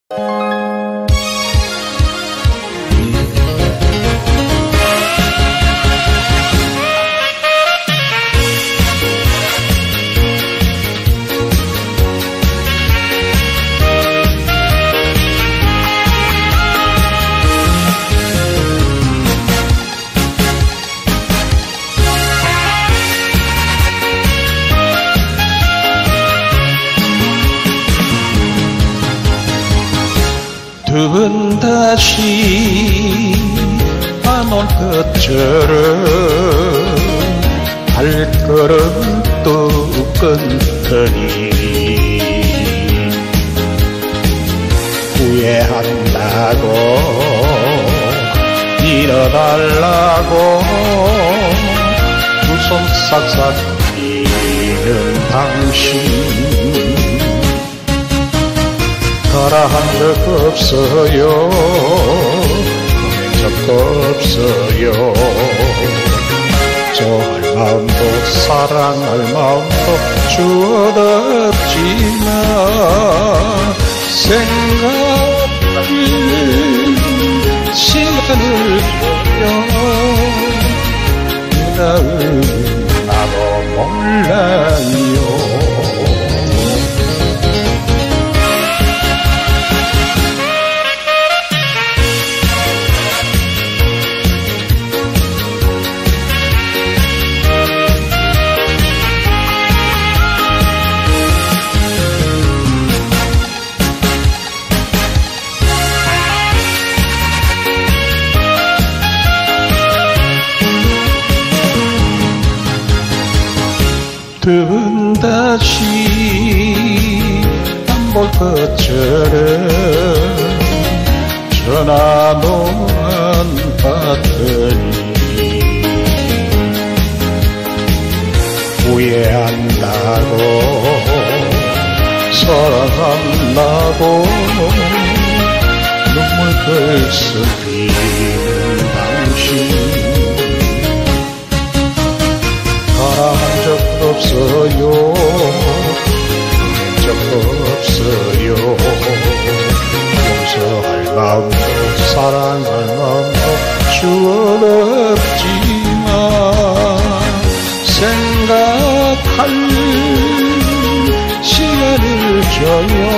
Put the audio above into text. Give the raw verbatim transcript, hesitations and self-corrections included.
두 번 다시 안 올 것처럼 발걸음 또 끊더니 후회한다고 일어달라고 두 손 싹싹 비는 당신 가라 한 적 없어요. 보낸 적도 없어요. 좋아할 마음도 사랑할 마음도 주어도 없지만 생각할 시간을 줘요. 그 다음 나도 몰라요. 두 번 다시 안 볼 것처럼 전화도 안 받더니 후회한다고 사랑한다고 눈물 글쓰기는 당신 한 적도 없어요. 보낸 적도 없어요. 용서할 마음도 사랑할 마음도 주어도 없지만 생각할 시간을 줘요.